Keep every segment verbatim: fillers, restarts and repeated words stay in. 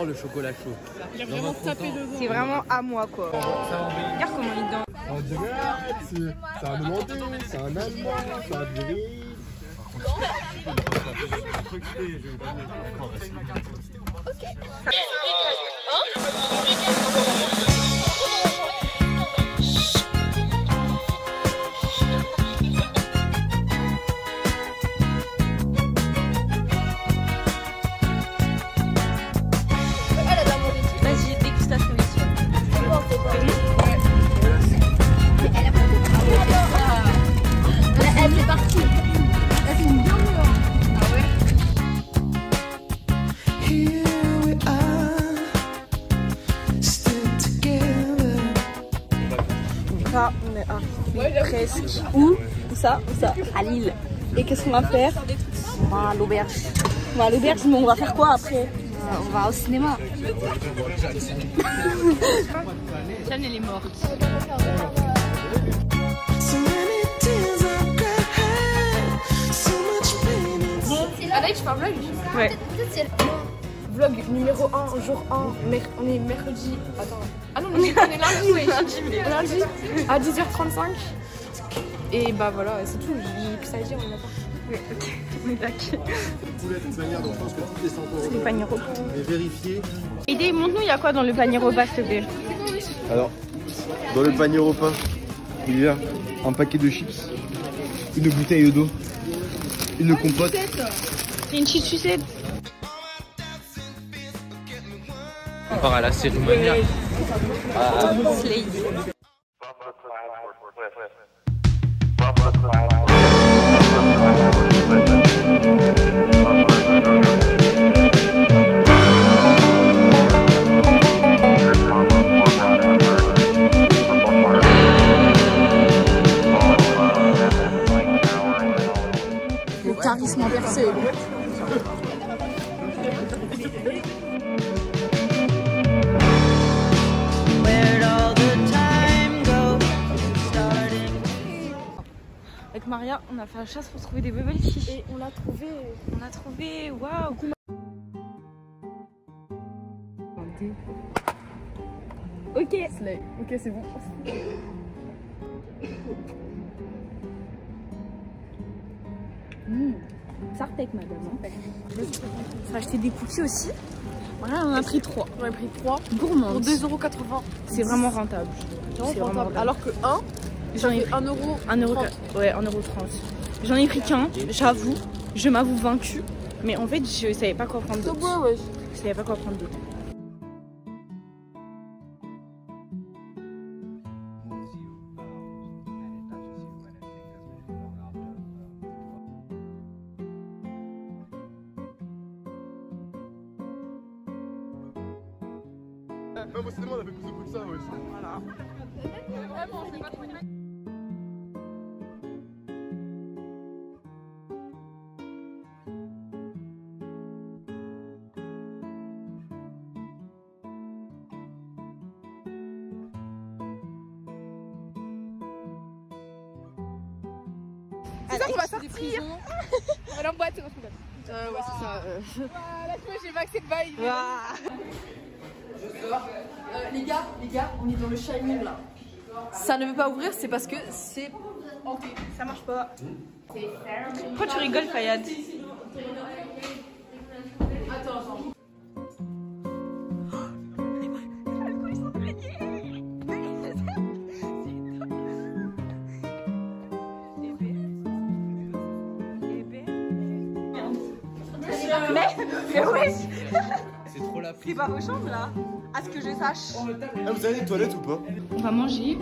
j'adore le chocolat chaud. Il a vraiment tapé dedans. C'est vraiment à moi quoi. Regarde comment il danse. On dirait c'est un Hollandais, c'est un Allemand, c'est un Viril. Vas-y, dégustation ici. Elle est partie. Elle fait une bien mieux. Ah ouais. Ça, on est arrivé presque. Où? Où ça? Où ça? À Lille. Et qu'est-ce qu'on va faire? On va à l'auberge. On va à l'auberge, mais on va faire quoi après? On va au cinéma. Jeanne, elle est morte. Alex, tu fais un vlog? Ouais. Vlog numéro un, jour un, mer on est mercredi. Attends. Ah non, on est lundi, oui. Lundi à dix heures trente-cinq. Et bah voilà, c'est tout. J'ai plus ça à dire, on est d'accord. Oui, ok. On est d'accord. De toute manière, donc je pense que tout est cent euros. Le panier repas. Mais vérifiez. Aidez, montre-nous, il y a quoi dans le panier repas, s'il te plaît? Alors, dans le panier repas, il y a un paquet de chips, une bouteille d'eau, une compote. C'est une petite sucette. On part à la cérémonie. Ah. Slade. Le charisme inversé. Avec Maria, on a fait la chasse pour trouver des bubble tea. Et on l'a trouvé. On a trouvé, waouh. Ok. Slay. Ok, c'est bon. Mmh. Sartec, madame. On va acheter des cookies aussi. Voilà, on a pris trois. On a pris trois Gourmandes. pour deux euros quatre-vingts. C'est vraiment rentable. C'est vraiment rentable. Alors que un, j'en ai pris un euro. un euro. Ouais, un euro trente. J'en ai pris qu'un, j'avoue. Je m'avoue vaincue. Mais en fait, je savais pas quoi prendre d'autre. Bon, ouais. Je savais pas quoi prendre d'autre. Ah, moi, c'est on a fait plus de coups que ça, ouais. Voilà. C'est ça qu'on va sortir. On va aller en boîte, c'est dans une boîte. Euh, ouais, c'est ça. Euh... Voilà, tu vois, j'ai maxé de bail. Euh, les gars, les gars, on est dans le Shining là. Ça ne veut pas ouvrir, c'est parce que c'est hanté. Ça marche pas. Pourquoi tu rigoles, Fayad? Attends, attends. Mais, mais ouais. C'est trop la C'est pas vos chambres là, à ce que je sache. Ah, vous avez des toilettes ou pas? On va manger.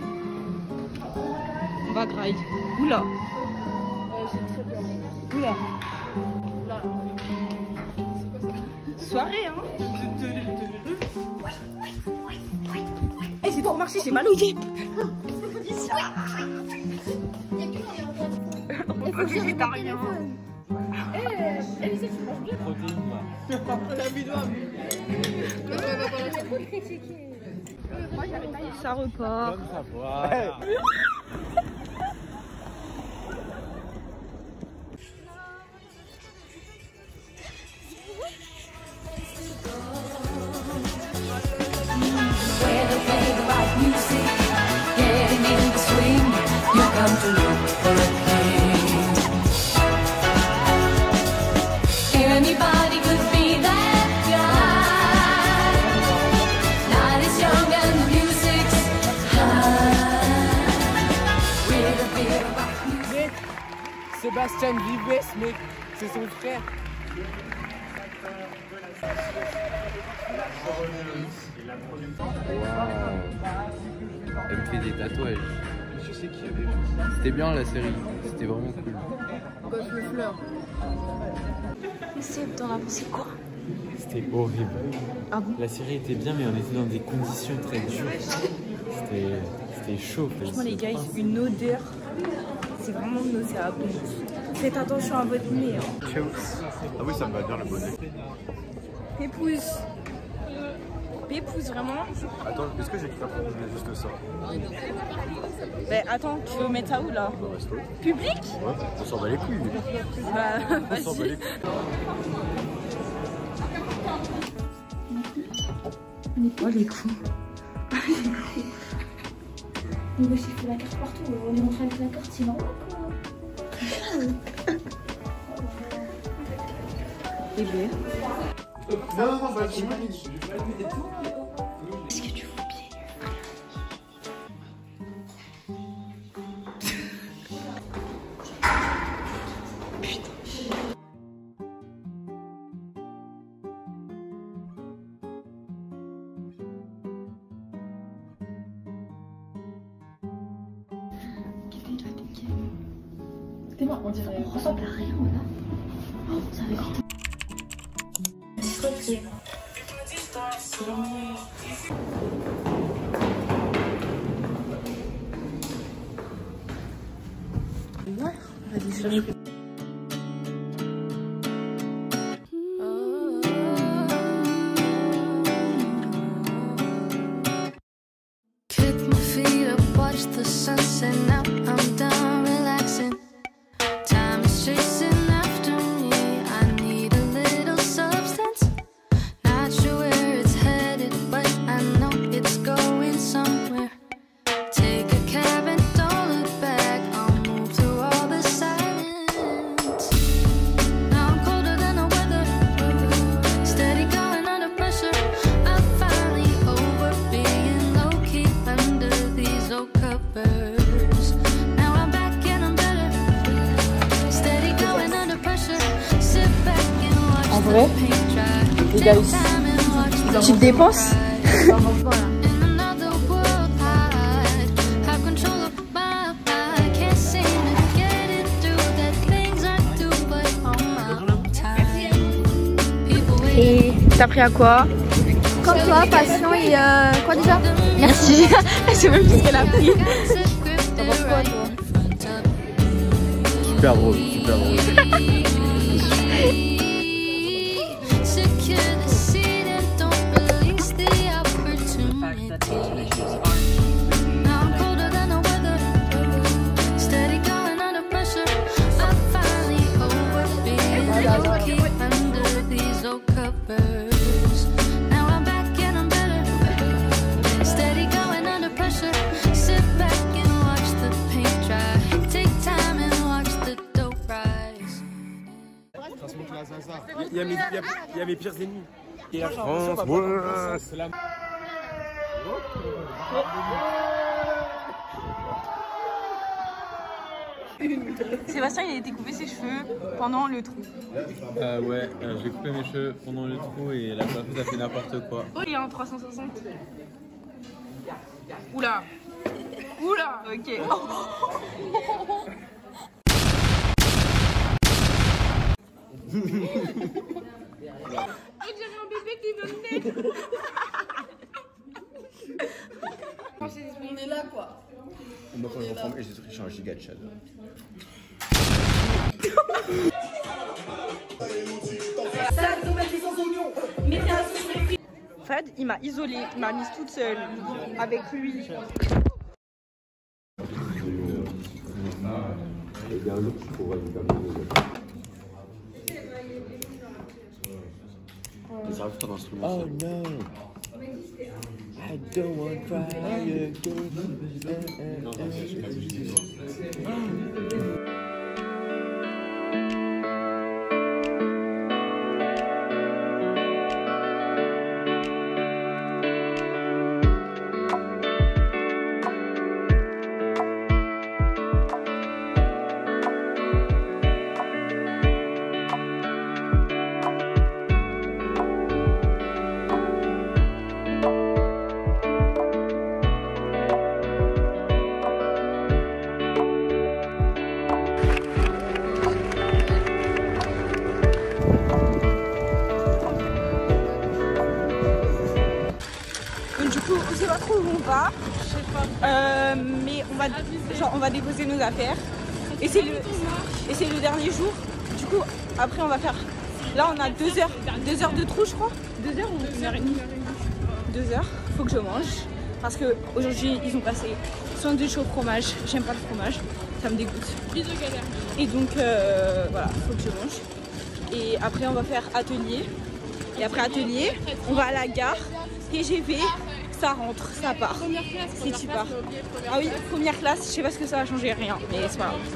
On va grailler. Oula. Oula. Soirée hein. Eh hey, c'est trop marché, c'est mal au yep. On peut végétarien. Eh, Elisa, tu manges bien. T'as vu doigt. Ça repart. Comme ça, voilà. Sébastien Vives, mec, c'est son frère. Wow. Elle me fait des tatouages. Je sais qui avait. C'était bien la série, c'était vraiment cool. Gosse le fleur. C'est t'en as pensé quoi? C'était horrible. Ah bon? La série était bien, mais on était dans des conditions très dures. C'était chaud. Franchement, les gars, une odeur. C'est vraiment nauséabond. Faites attention à votre nez. Hein. Ah oui, ça me va bien le bonnet. Pépouze. Pépouze, vraiment. Attends, est-ce que j'ai fait pour juste ça? Ben attends, tu veux mettre ça où là? Au resto. Public? Ouais, on s'en bat les couilles. Bah, On s'en bat les couilles. Oh les coups. On va chiffrer la carte partout, on est rentré avec la carte, c'est normal quoi. Bébé. Non, non, non, bah, tu m'as Est-ce que tu fous pied? T'es mort, on dirait. On ressemble à rien, voilà. Oh, ça va être. C'est quoi que c'est? Ouais, vas-y, cherche. Kick my feet up, watch the sunset. Now I'm done relaxing. Time is chasing after me. I need a little substance. Not sure where it's headed, but I know it's going somewhere. Take a cab and don't look back. I'll move through all the silence. Now I'm colder than the weather. Steady going under pressure. I'm finally over being low key under these old covers. Now I'm back and I'm better. Steady going under pressure. Sit back and watch En the vrai, paint dry. les gars, Take time and watch tu the te dépenses? in another world hide. Have control of my mind. Can't seem to get it through the things I do, but on my own time. People Et t'as pris à quoi? Comme toi, passion et euh, quoi déjà? Merci. Je sais même plus ce qu'elle a pris. T'en penses quoi, toi? Super drôle, super drôle. Secure the seat and don't release the opportunity. Now I'm colder than the weather. Steady going under pressure. I'm finally over being low key under these old covers. Now I'm back and I'm better. Steady going under pressure. Sit back and watch the paint dry. Take time and watch the dope rise. Il y a mes, il y a, il y a mes pires ennemis. Et la France, ouais. Sébastien, il a été coupé ses cheveux pendant le trou. Euh, ouais, euh, j'ai coupé mes cheveux pendant le trou et la coiffeuse a fait n'importe quoi. Oh, il est en trois cent soixante. Oula. Oula. Ok. On dirait un bébé qui veut me naître. On est là quoi. Moi quand je rentre et j'ai suis un giga de chat. Fred, il m'a isolée, il m'a mise toute seule avec lui. Oh no! I don't want to cry again. Non, non, je sais pas ce que je dis. du coup, on sait pas trop où on va. Euh, mais on va, genre, on va déposer nos affaires. Et c'est le, et c'est le dernier jour. Du coup, après on va faire. Là, on a deux heures, deux heures de trou, je crois. Deux heures ou une heure et demie. Deux heures. Faut que je mange parce que aujourd'hui ils ont passé sandwich au fromage. J'aime pas le fromage, ça me dégoûte. Et donc euh, voilà, faut que je mange. Et après on va faire atelier. Et après atelier, on va à la gare. T G V, ça rentre, ça part. Si tu pars. Ah oui, première classe. Je sais pas ce que ça va changer, rien. Mais c'est pas grave.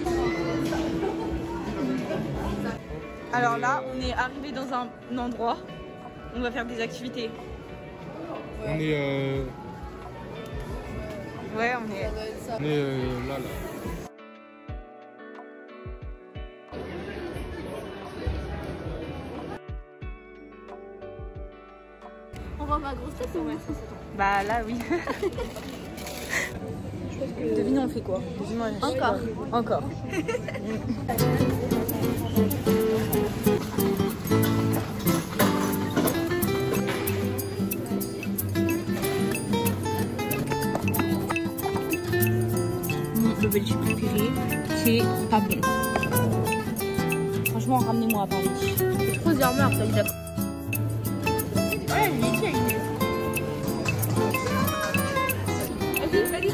Alors là, on est arrivé dans un endroit. On va faire des activités. On est, euh... Ouais, on est. on est euh, là, là. On va ma grosse tête, ouais. Bah là, oui. Devine, on fait quoi? Devine, on fait Encore. quoi Encore. Le belge préféré, c'est pas bon. Franchement, ramenez-moi à Paris. Trop zermeur, ça dit d'accord. Ouais, il est tiens, Vas-y, vas-y.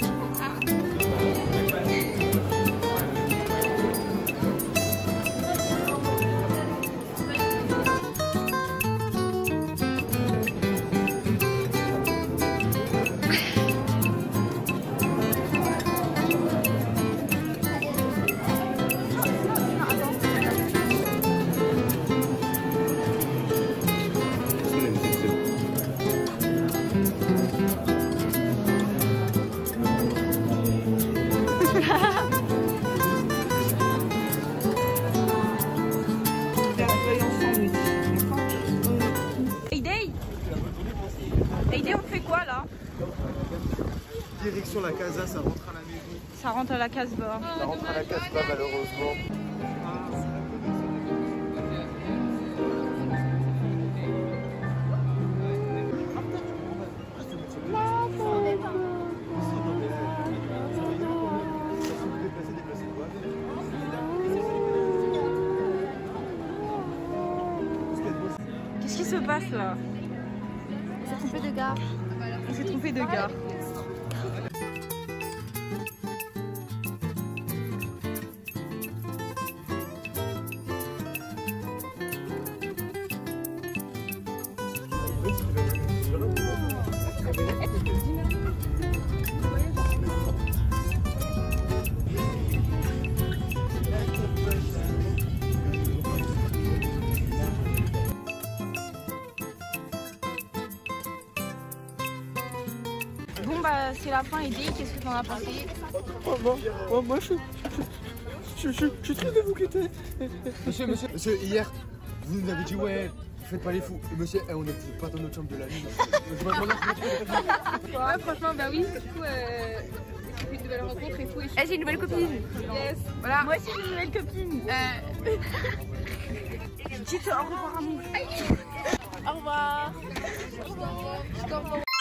Mayday, on fait quoi là? Direction la casa, ça rentre à la maison. Ça rentre à la Casbah. Ça rentre à la Casbah malheureusement. Qu'est-ce qui se passe là? On s'est trompé de gare. On s'est trompé de gare. Bon bah c'est la fin. Eddie, qu'est-ce que t'en as pensé? Oh, moi, moi, moi je, je, je, je, je suis triste de vous quitter. Monsieur, monsieur, monsieur, hier, vous nous avez dit ouais, faites pas les fous. Et monsieur, eh, on n'est pas dans notre chambre de la nuit. Ouais, franchement, bah oui, du coup, euh, j'ai fait une nouvelle rencontre et tout. Et Eh, j'ai une nouvelle copine. yes, voilà. Moi aussi j'ai une nouvelle copine. Euh, Dites au revoir à moi. au revoir.